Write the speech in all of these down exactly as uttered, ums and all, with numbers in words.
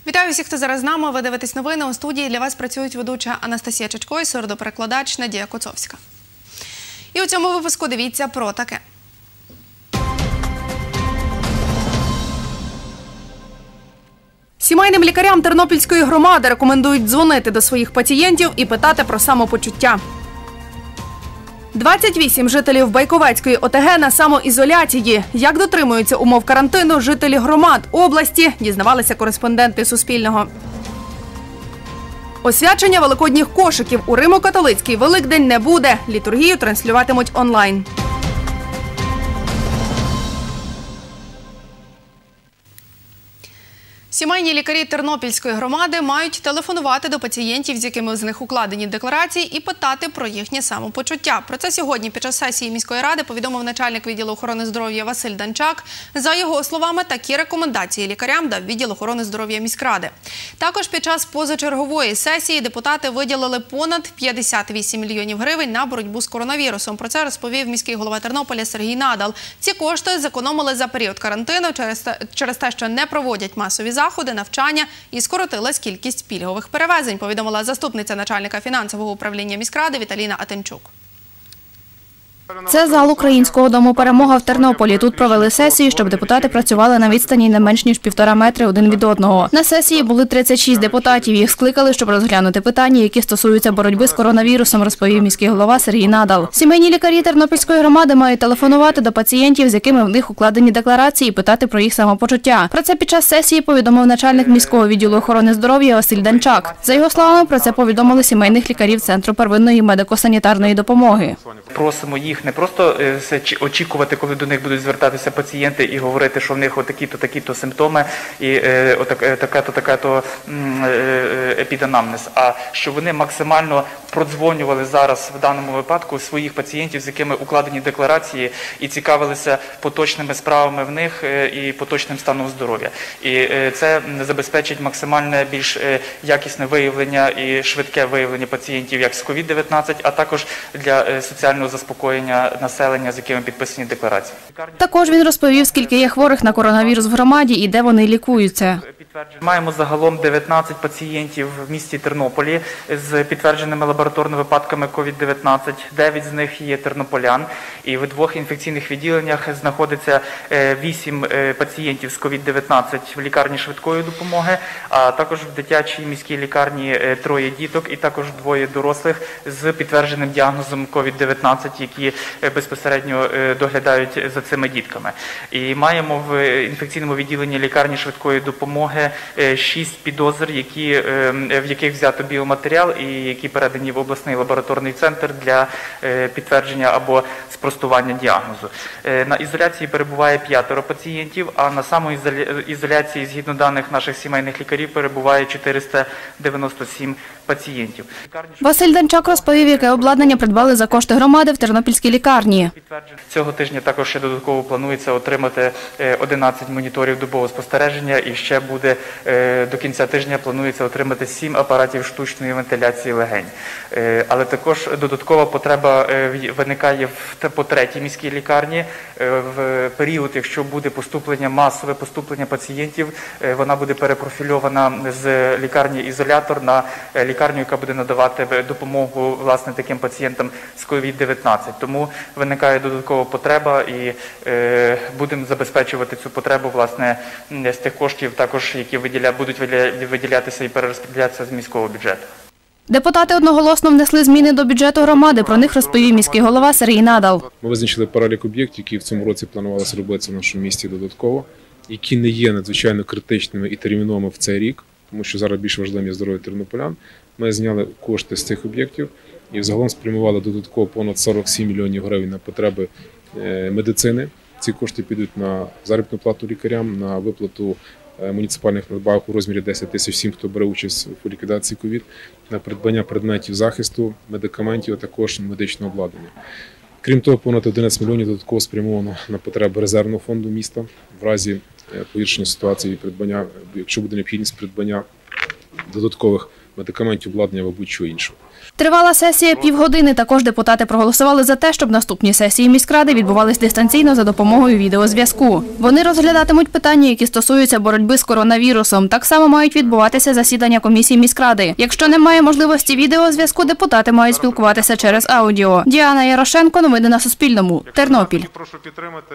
Вітаю всіх, хто зараз з нами. Ви дивитесь новини. У студії для вас працюють ведуча Анастасія Чечко і сурдоперекладач Надія Коцовська. І у цьому випуску дивіться про таке. Сімейним лікарям Тернопільської громади рекомендують дзвонити до своїх пацієнтів і питати про самопочуття. двадцять вісім жителів Байковецької ОТГ на самоізоляції. Як дотримуються умов карантину жителі громад області, дізнавалися кореспонденти Суспільного. Освячення великодніх кошиків у Римо-католицький Великдень не буде. Літургію транслюватимуть онлайн. Сімейні лікарі Тернопільської громади мають телефонувати до пацієнтів, з якими з них укладені декларації, і питати про їхнє самопочуття. Про це сьогодні під час сесії міської ради повідомив начальник відділу охорони здоров'я Василь Данчак. За його словами, такі рекомендації лікарям дав відділ охорони здоров'я міськради. Також під час позачергової сесії депутати виділили понад п'ятдесят вісім мільйонів гривень на боротьбу з коронавірусом. Про це розповів міський голова Тернополя Сергій Надал. Ці кошти зекономили за період карантину через те, що не проводять масові заходи. Заходи, навчання і скоротилась кількість пільгових перевезень, повідомила заступниця начальника фінансового управління міськради Віталіна Атенчук. Це зал Українського дому «Перемога» в Тернополі. Тут провели сесію, щоб депутати працювали на відстані не менш ніж півтора метри один від одного. На сесії були тридцять шість депутатів. Їх скликали, щоб розглянути питання, які стосуються боротьби з коронавірусом, розповів міський голова Сергій Надал. Сімейні лікарі Тернопільської громади мають телефонувати до пацієнтів, з якими в них укладені декларації, і питати про їх самопочуття. Про це під час сесії повідомив начальник міського відділу охорони здоров'я Василь Данчак. За його словами, про це повідомили сімейних лікарів Центру первинної медико-санітарної допомоги. Просимо їх не просто очікувати, коли до них будуть звертатися пацієнти і говорити, що в них отакі-то, такі-то симптоми і така-то, така-то епіданамнез, а що вони максимально продзвонювали зараз в даному випадку своїх пацієнтів, з якими укладені декларації, і цікавилися поточними справами в них і поточним станом здоров'я. І це забезпечить максимальне більш якісне виявлення і швидке виявлення пацієнтів як з ковід дев'ятнадцять, а також для соціального заспокоєння населення, з якими підписані декларації. Також він розповів, скільки є хворих на коронавірус в громаді і де вони лікуються. Маємо загалом дев'ятнадцять пацієнтів в місті Тернополі з підтвердженими лабораторними випадками ковід дев'ятнадцять. дев'ять з них є тернополян. І в двох інфекційних відділеннях знаходиться вісім пацієнтів з ковід дев'ятнадцять в лікарні швидкої допомоги, а також в дитячій міській лікарні троє діток і також двоє дорослих з підтвердженим діагнозом ковід дев'ятнадцять, які безпосередньо доглядають за цими дітками. І маємо в інфекційному відділенні лікарні швидкої допомоги шість підозр, які, в яких взято біоматеріал і які передані в обласний лабораторний центр для підтвердження або спростування діагнозу. На ізоляції перебуває п'ятеро пацієнтів, а на самоізоляції, згідно даних наших сімейних лікарів, перебуває чотириста дев'яносто сім пацієнтів. Василь Данчак розповів, яке обладнання придбали за кошти громади в Тернопільській лікарні. Цього тижня також ще додатково планується отримати одинадцять моніторів добового спостереження і ще буде до кінця тижня планується отримати сім апаратів штучної вентиляції легень. Але також додаткова потреба виникає по третій міській лікарні. В період, якщо буде поступлення, масове поступлення пацієнтів, вона буде перепрофільована з лікарні-ізолятор на лікарню, яка буде надавати допомогу власне таким пацієнтам з ковід дев'ятнадцять. Тому виникає додаткова потреба і е, будемо забезпечувати цю потребу власне з тих коштів, також які виділя, будуть виділятися і перерозподілятися з міського бюджету. Депутати одноголосно внесли зміни до бюджету громади. Про них розповів міський голова Сергій Надал. Ми визначили перелік об'єктів, які в цьому році планувалося робитися в нашому місті додатково, які не є надзвичайно критичними і терміновими в цей рік, тому що зараз більш важливим є здоров'я тернополян. Ми зняли кошти з цих об'єктів і взагалом спрямували додатково понад сорок сім мільйонів гривень на потреби медицини. Ці кошти підуть на заробітну плату лікарям, на виплату муніципальних надбавок у розмірі десять тисяч всім, хто бере участь у ліквідації ковід, на придбання предметів захисту, медикаментів, а також медичного обладнання. Крім того, понад одинадцять мільйонів додатково спрямовано на потреби резервного фонду міста в разі погіршення ситуації, придбання, якщо буде необхідність придбання додаткових медикаментів, обладнання або будь-чого іншого. Тривала сесія півгодини. Також депутати проголосували за те, щоб наступні сесії міськради відбувались дистанційно за допомогою відеозв'язку. Вони розглядатимуть питання, які стосуються боротьби з коронавірусом. Так само мають відбуватися засідання комісії міськради. Якщо немає можливості відеозв'язку, депутати мають спілкуватися через аудіо. Діана Ярошенко, новини на Суспільному, Тернопіль. Прошу підтримати.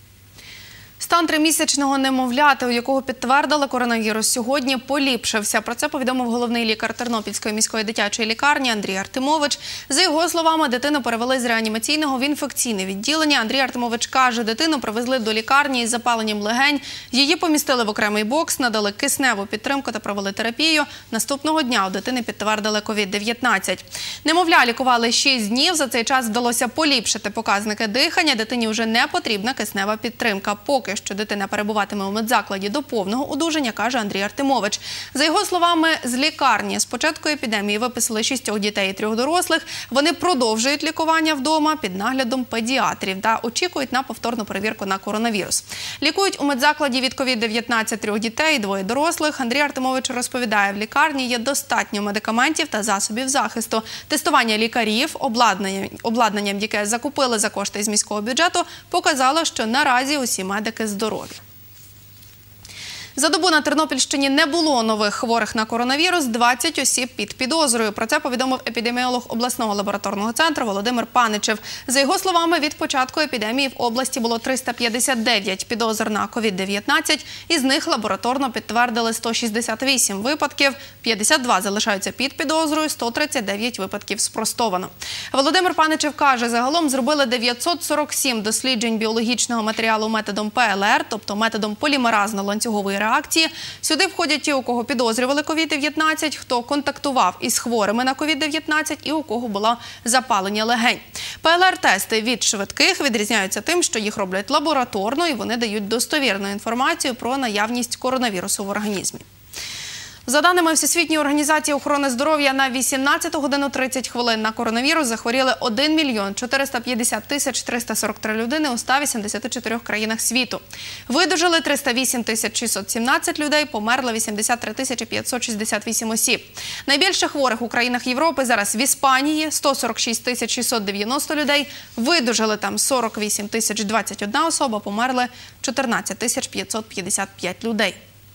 Стан тримісячного немовляти, у якого підтвердили коронавірус, сьогодні поліпшився. Про це повідомив головний лікар Тернопільської міської дитячої лікарні Андрій Артемович. За його словами, дитину перевели з реанімаційного в інфекційне відділення. Андрій Артемович каже, дитину привезли до лікарні із запаленням легень. Її помістили в окремий бокс, надали кисневу підтримку та провели терапію. Наступного дня у дитини підтвердили ковід дев'ятнадцять. Немовля лікували шість днів. За цей час вдалося поліпшити показники дихання. Дитині вже не потрібна киснева підтримка. Поки що дитина перебуватиме у медзакладі до повного одужання, каже Андрій Артемович. За його словами, з лікарні з початку епідемії виписали шістьох дітей і трьох дорослих. Вони продовжують лікування вдома під наглядом педіатрів та очікують на повторну перевірку на коронавірус. Лікують у медзакладі від ковід дев'ятнадцять трьох дітей і двоє дорослих. Андрій Артемович розповідає, в лікарні є достатньо медикаментів та засобів захисту. Тестування лікарів, обладнанням, обладнанням, яке закупили за кошти з міського бюджету, показало, що наразі усі медики здорові. За добу на Тернопільщині не було нових хворих на коронавірус, двадцять осіб під підозрою. Про це повідомив епідеміолог обласного лабораторного центру Володимир Паничев. За його словами, від початку епідемії в області було триста п'ятдесят дев'ять підозр на ковід дев'ятнадцять, із них лабораторно підтвердили сто шістдесят вісім випадків, п'ятдесят два залишаються під підозрою, сто тридцять дев'ять випадків спростовано. Володимир Паничев каже, загалом зробили дев'ятсот сорок сім досліджень біологічного матеріалу методом пе ел ер, тобто методом полімеразно-ланцюгової реакції. Сюди входять ті, у кого підозрювали ковід дев'ятнадцять, хто контактував із хворими на ковід дев'ятнадцять і у кого було запалення легень. пе ел ер-тести від швидких відрізняються тим, що їх роблять лабораторно і вони дають достовірну інформацію про наявність коронавірусу в організмі. За даними Всесвітньої організації охорони здоров'я, на вісімнадцяту годину тридцять хвилин на коронавірус захворіли один мільйон чотириста п'ятдесят тисяч триста сорок три людини у ста вісімдесяти чотирьох країнах світу. Видужали триста вісім тисяч шістсот сімнадцять людей, померли вісімдесят три тисячі п'ятсот шістдесят вісім осіб. Найбільше хворих у країнах Європи зараз в Іспанії – сто сорок шість тисяч шістсот дев'яносто людей, видужали там сорок вісім тисяч двадцять одна особа, померли чотирнадцять тисяч п'ятсот п'ятдесят п'ять людей.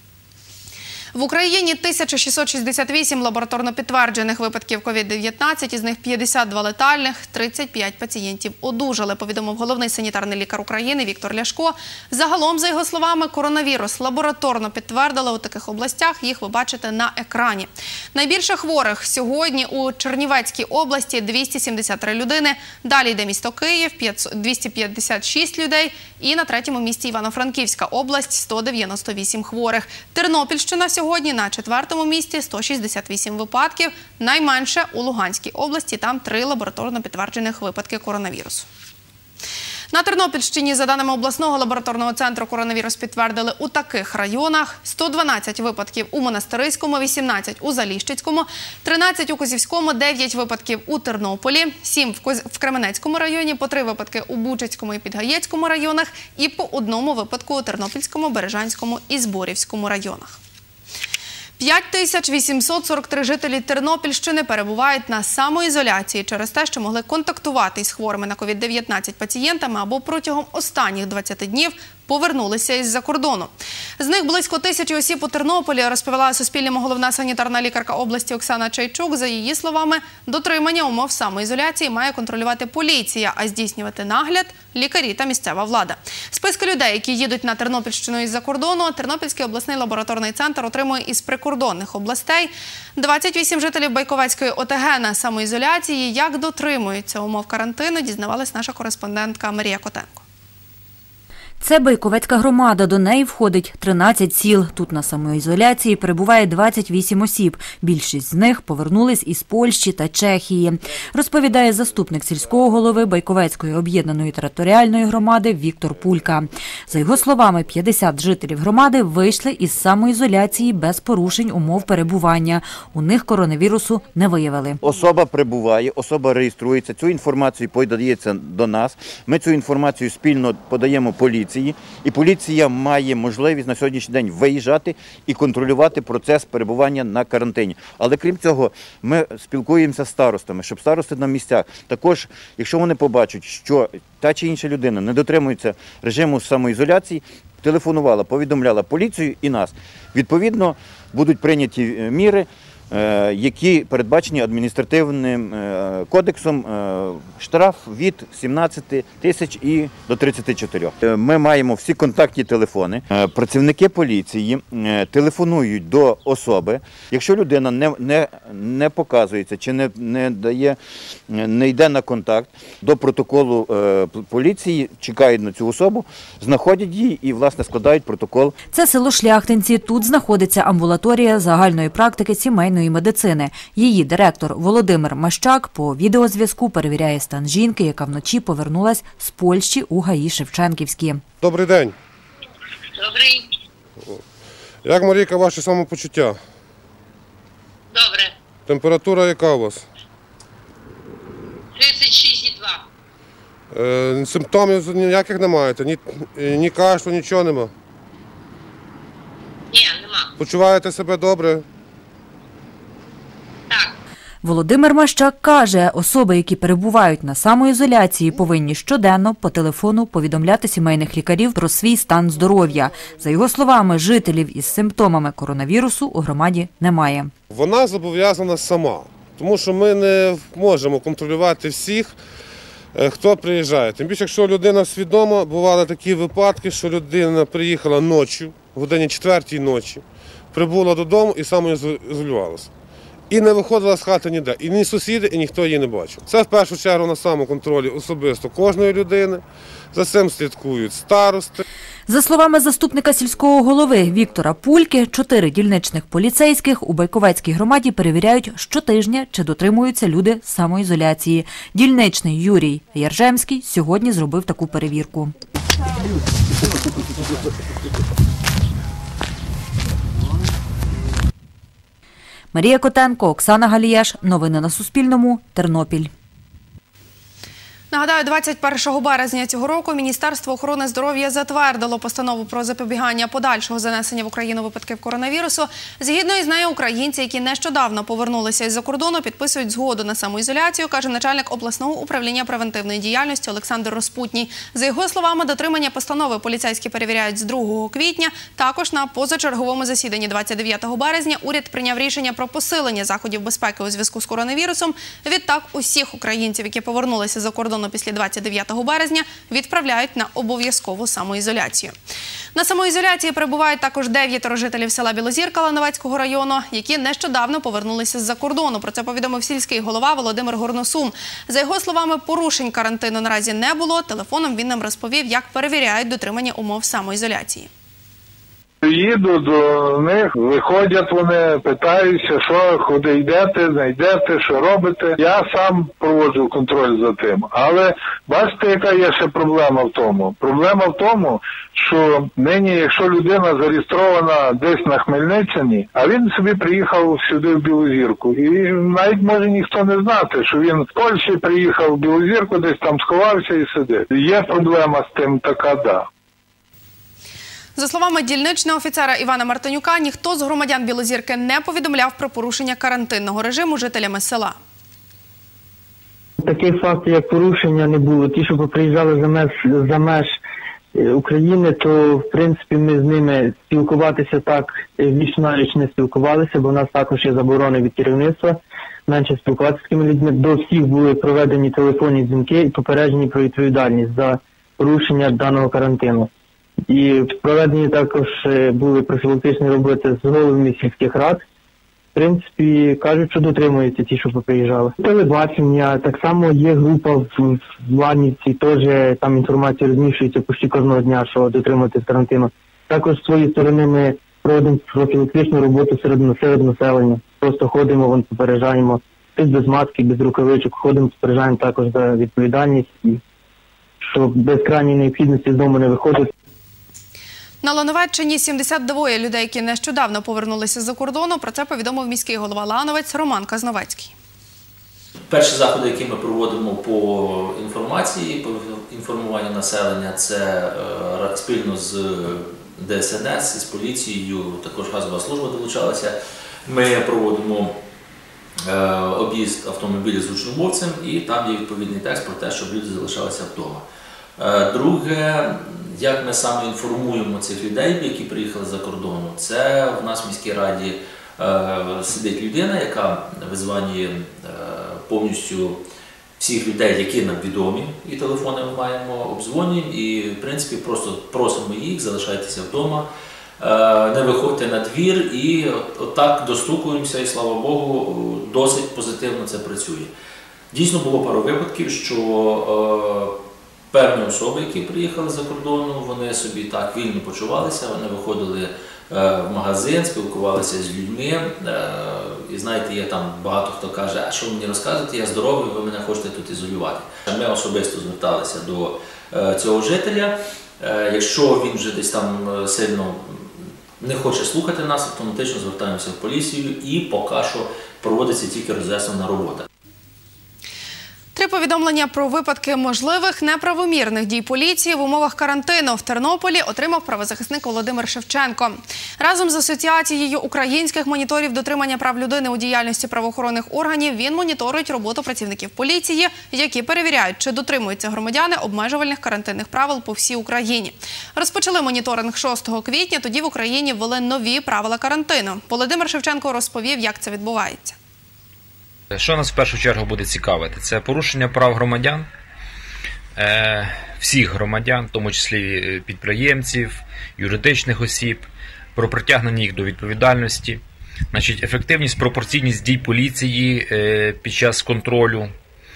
В Україні тисяча шістсот шістдесят вісім лабораторно підтверджених випадків ковід дев'ятнадцять, із них п'ятдесят два летальних, тридцять п'ять пацієнтів одужали, повідомив головний санітарний лікар України Віктор Ляшко. Загалом, за його словами, коронавірус лабораторно підтвердили у таких областях, їх ви бачите на екрані. Найбільше хворих сьогодні у Чернівецькій області – двісті сімдесят три людини, далі йде місто Київ – двісті п'ятдесят шість людей і на третьому місці Івано-Франківська область – сто дев'яносто вісім хворих. Тернопільщина сьогодні Сьогодні на четвертому місці – сто шістдесят вісім випадків, найменше у Луганській області, там три лабораторно підтверджених випадки коронавірусу. На Тернопільщині, за даними обласного лабораторного центру, коронавірус підтвердили у таких районах: сто дванадцять випадків у Монастириському, вісімнадцять у Заліщицькому, тринадцять у Козівському, дев'ять випадків у Тернополі, сім в Кременецькому районі, по три випадки у Бучацькому і Підгаєцькому районах і по одному випадку у Тернопільському, Бережанському і Зборівському районах. п'ять тисяч вісімсот сорок три жителі Тернопільщини перебувають на самоізоляції через те, що могли контактувати із хворими на ковід дев'ятнадцять пацієнтами або протягом останніх двадцяти днів повернулися із-за кордону. З них близько тисячі осіб у Тернополі, розповіла Суспільному головна санітарна лікарка області Оксана Чайчук. За її словами, дотримання умов самоізоляції має контролювати поліція, а здійснювати нагляд – лікарі та місцева влада. Списки людей, які їдуть на Тернопільщину із-за кордону, Тернопільський обласний лабораторний центр отримує із прикордонних областей. двадцять вісім жителів Байковецької о те ге на самоізоляції. Як дотримуються умов карантину, дізнавалась наша кореспондентка Марія Котенко. Це Байковецька громада, до неї входить тринадцять сіл. Тут на самоізоляції перебуває двадцять вісім осіб. Більшість з них повернулись із Польщі та Чехії. Розповідає заступник сільського голови Байковецької об'єднаної територіальної громади Віктор Пулька. За його словами, п'ятдесят жителів громади вийшли із самоізоляції без порушень умов перебування. У них коронавірусу не виявили. Особа прибуває, особа реєструється, цю інформацію подається до нас. Ми цю інформацію спільно подаємо поліції. поліції, і поліція має можливість на сьогоднішній день виїжджати і контролювати процес перебування на карантині. Але крім цього, ми спілкуємося з старостами, щоб старости на місцях також, якщо вони побачать, що та чи інша людина не дотримується режиму самоізоляції, телефонувала, повідомляла поліцію і нас. Відповідно, будуть прийняті міри, які передбачені адміністративним кодексом, штраф від сімнадцяти тисяч і до тридцяти чотирьох. Ми маємо всі контактні телефони. Працівники поліції телефонують до особи. Якщо людина не, не, не показується чи не, не, дає, не йде на контакт, до протоколу поліції чекають на цю особу, знаходять її і, власне, складають протокол. Це село Шляхтинці. Тут знаходиться амбулаторія загальної практики сімейної медицини. Її директор Володимир Мащак по відеозв'язку перевіряє стан жінки, яка вночі повернулась з Польщі у ГАІ Шевченківські. Добрий день. Добрий. Як, Марійка, ваше самопочуття? Добре. Температура яка у вас? тридцять шість і два. Е, симптомів ніяких не маєте? Ні, ні кашлю, нічого нема? Ні, нема. Почуваєте себе добре? Так. Володимир Мащак каже, особи, які перебувають на самоізоляції, повинні щоденно по телефону повідомляти сімейних лікарів про свій стан здоров'я. За його словами, жителів із симптомами коронавірусу у громаді немає. Вона зобов'язана сама, тому що ми не можемо контролювати всіх, хто приїжджає. Тим більше, якщо людина свідома, бували такі випадки, що людина приїхала ночі, в годині четвертій ночі, прибула додому і самоізолювалася. І не виходила з хати ніде. І ні сусіди, і ніхто її не бачив. Це в першу чергу на самоконтролі особисто кожної людини. За цим слідкують старости. За словами заступника сільського голови Віктора Пульки, чотири дільничних поліцейських у Байковецькій громаді перевіряють щотижня, чи дотримуються люди самоізоляції. Дільничний Юрій Яржемський сьогодні зробив таку перевірку. Марія Котенко, Оксана Галіяш. Новини на Суспільному. Тернопіль. Нагадаю, двадцять першого березня цього року Міністерство охорони здоров'я затвердило постанову про запобігання подальшого занесення в Україну випадків коронавірусу. Згідно із нею, українці, які нещодавно повернулися із-за кордону, підписують згоду на самоізоляцію, каже начальник обласного управління превентивної діяльності Олександр Розпутній. За його словами, дотримання постанови поліцейські перевіряють з другого квітня. Також на позачерговому засіданні двадцять дев'ятого березня уряд прийняв рішення про посилення заходів безпеки у зв'язку з коронавірусом. Відтак, усіх українців, які повернулися за кордону після двадцять дев'ятого березня, відправляють на обов'язкову самоізоляцію. На самоізоляції перебувають також дев'ятеро жителів села Білозірка Лановецького району, які нещодавно повернулися з-за кордону. Про це повідомив сільський голова Володимир Горносум. За його словами, порушень карантину наразі не було. Телефоном він нам розповів, як перевіряють дотримання умов самоізоляції. Їду до них, виходять вони, питаються, що, куди йдете, не йдете, що робите. Я сам проводжу контроль за тим. Але бачите, яка є ще проблема в тому? Проблема в тому, що нині, якщо людина зареєстрована десь на Хмельниччині, а він собі приїхав сюди в Білозірку. І навіть може ніхто не знати, що він в Польщі приїхав в Білозірку, десь там сховався і сидить. Є проблема з тим така, да. За словами дільничного офіцера Івана Мартинюка, ніхто з громадян Білозірки не повідомляв про порушення карантинного режиму жителями села. Таких фактів, як порушення, не було. Ті, що приїжджали за меж, за меж України, то, в принципі, ми з ними спілкуватися так віч-навіч не спілкувалися, бо в нас також є заборони від керівництва менше спілкуватися з такими людьми. До всіх були проведені телефонні дзвінки і попереджені про відповідальність за порушення даного карантину. І проведені також були профілактичні роботи з головами сільських рад. В принципі, кажуть, що дотримуються ті, що приїжджали. Телебачення, так само є група в Ланівці, теж там інформація розміщується почти кожного дня, що дотримується карантину. Також з своєї сторони ми проводимо профілактичну роботу серед, серед населення. Просто ходимо, вон, попереджаємо. Хтось без маски, без рукавичок, ходимо, попереджаємо також за відповідальність, і щоб без крайньої необхідності з дому не виходити. На Лановеччині сімдесят двоє людей, які нещодавно повернулися з-за кордону. Про це повідомив міський голова Лановець Роман Казновецький. Перші заходи, які ми проводимо по інформації, по інформування населення, це спільно з Де Ес Ен Ес, з поліцією, також газова служба долучалася. Ми проводимо об'їзд автомобілів з гучномовцем, і там є відповідний текст про те, щоб люди залишалися вдома. Друге, як ми саме інформуємо цих людей, які приїхали за кордону, це в нас в міській раді сидить людина, яка визванює повністю всіх людей, які нам відомі, і телефони ми маємо, обдзвонюємо, і в принципі просто просимо їх, залишайтеся вдома, не виходьте на двір, і отак от достукуємося, і слава Богу, досить позитивно це працює. Дійсно було пару випадків, що певні особи, які приїхали за кордону, вони собі так вільно почувалися, вони виходили в магазин, спілкувалися з людьми. І знаєте, є там багато хто каже, а що ви мені розказуєте, я здоровий, ви мене хочете тут ізолювати. Ми особисто зверталися до цього жителя. Якщо він вже десь там сильно не хоче слухати нас, автоматично звертаємося в поліцію, і поки що проводиться тільки роз'яснювальна робота. Три повідомлення про випадки можливих неправомірних дій поліції в умовах карантину в Тернополі отримав правозахисник Володимир Шевченко. Разом з Асоціацією українських моніторів дотримання прав людини у діяльності правоохоронних органів він моніторить роботу працівників поліції, які перевіряють, чи дотримуються громадяни обмежувальних карантинних правил по всій Україні. Розпочали моніторинг шостого квітня, тоді в Україні ввели нові правила карантину. Володимир Шевченко розповів, як це відбувається. Що нас в першу чергу буде цікавити? Це порушення прав громадян, всіх громадян, в тому числі підприємців, юридичних осіб, про притягнення їх до відповідальності, значить, ефективність, пропорційність дій поліції під час контролю,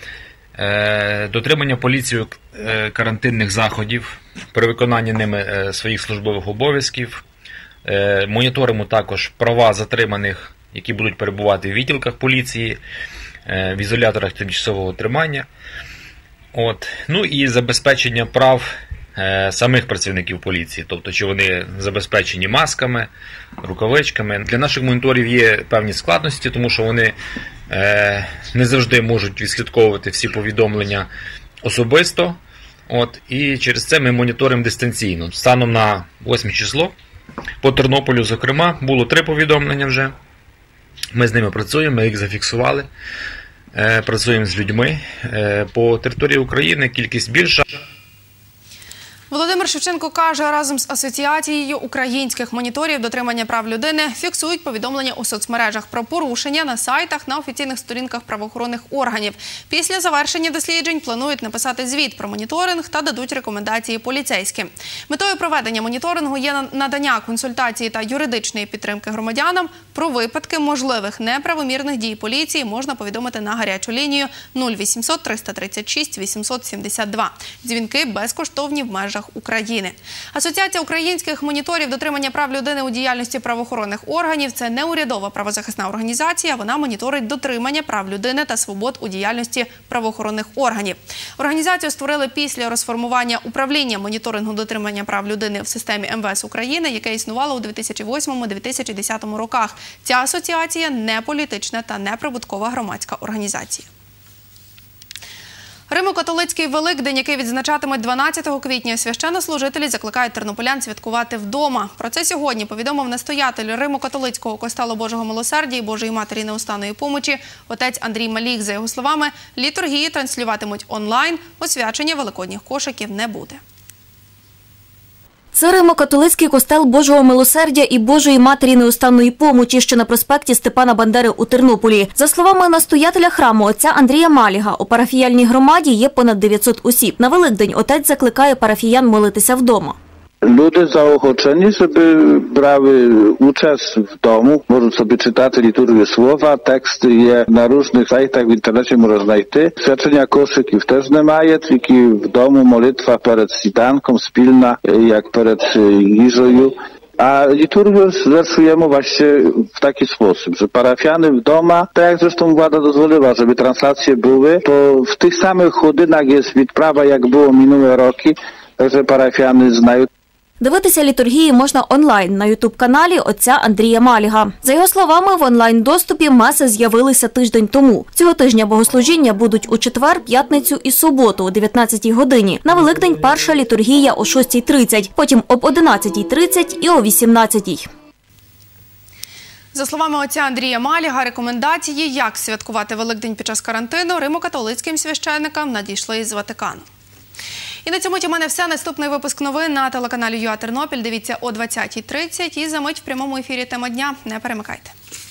дотримання поліцією карантинних заходів при виконанні ними своїх службових обов'язків, моніторимо також права затриманих, які будуть перебувати в відділках поліції, в ізоляторах тимчасового тримання. От. Ну і забезпечення прав е, самих працівників поліції, тобто чи вони забезпечені масками, рукавичками. Для наших моніторів є певні складності, тому що вони е, не завжди можуть відслідковувати всі повідомлення особисто. От. І через це ми моніторимо дистанційно. Станом на восьме число по Тернополю, зокрема, було три повідомлення вже. Ми з ними працюємо, ми їх зафіксували, працюємо з людьми. По території України кількість більша. Володимир Шевченко каже, разом з Асоціацією українських моніторів дотримання прав людини фіксують повідомлення у соцмережах про порушення на сайтах, на офіційних сторінках правоохоронних органів. Після завершення досліджень планують написати звіт про моніторинг та дадуть рекомендації поліцейським. Метою проведення моніторингу є надання консультації та юридичної підтримки громадянам. Про випадки можливих неправомірних дій поліції можна повідомити на гарячу лінію нуль вісімсот триста тридцять шість вісімсот сімдесят два. Дзвінки безкоштовні в межах України. Асоціація українських моніторів дотримання прав людини у діяльності правоохоронних органів – це неурядова правозахисна організація. Вона моніторить дотримання прав людини та свобод у діяльності правоохоронних органів. Організацію створили після розформування управління моніторингу дотримання прав людини в системі Ем Ве Ес України, яке існувало у дві тисячі восьмому - дві тисячі десятому роках. Ця асоціація – не політична та неприбуткова громадська організація. Римо-католицький Великдень, який відзначатимуть дванадцятого квітня, священнослужителі закликають тернополян святкувати вдома. Про це сьогодні повідомив настоятель Римо-католицького костелу Божого Милосердя і Божої Матері Неустанної помочі отець Андрій Малік. За його словами, літургії транслюватимуть онлайн, освячення великодніх кошиків не буде. Це Римо-католицький костел Божого Милосердя і Божої Матері Неустанної помочі, що на проспекті Степана Бандери у Тернополі. За словами настоятеля храму отця Андрія Маліга, у парафіяльній громаді є понад дев'ятсот осіб. На Великдень отець закликає парафіян молитися вдома. Люди zaochoczeni, żeby brały uczest w domu, możą sobie czytać liturgię słowa, teksty je na różnych sajtach w internecie można znajти. Świadczenia koszyków też немає, тільки w domu molitwa перед сніданком спільна, jak перед їжею. A liturgię zwerszujemy właśnie w taki sposób, że parafiany w doma, tak jak zresztą władza dozwoliła, żeby translacje były, to w tych samych godzinach jest відправа, jak było minłe roki, także parafiany znają. Дивитися літургії можна онлайн на ютуб-каналі отця Андрія Маліга. За його словами, в онлайн-доступі меси з'явилися тиждень тому. Цього тижня богослужіння будуть у четвер, п'ятницю і суботу о дев'ятнадцятій годині. На Великдень перша літургія о шостій тридцять, потім об одинадцятій тридцять і о вісімнадцятій. За словами отця Андрія Маліга, рекомендації, як святкувати Великдень під час карантину, римо-католицьким священникам надійшли із Ватикану. І на цьому у мене все. Наступний випуск новин на телеканалі ЮА Тернопіль. Дивіться о двадцятій тридцять і за мить в прямому ефірі «Тема дня». Не перемикайте.